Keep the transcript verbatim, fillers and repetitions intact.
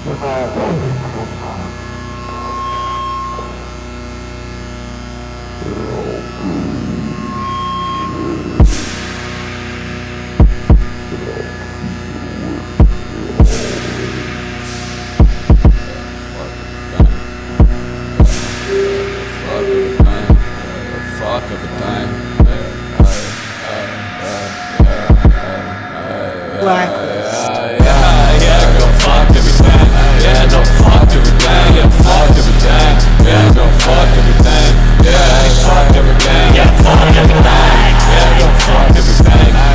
Blacklist. Yeah, yeah, go fuck everything. Yeah, no fuck everything. Yeah, fuck everything. Yeah, go fuck everything. Yeah, fuck everything. Yeah, fuck everything. Yeah, go fuck everything.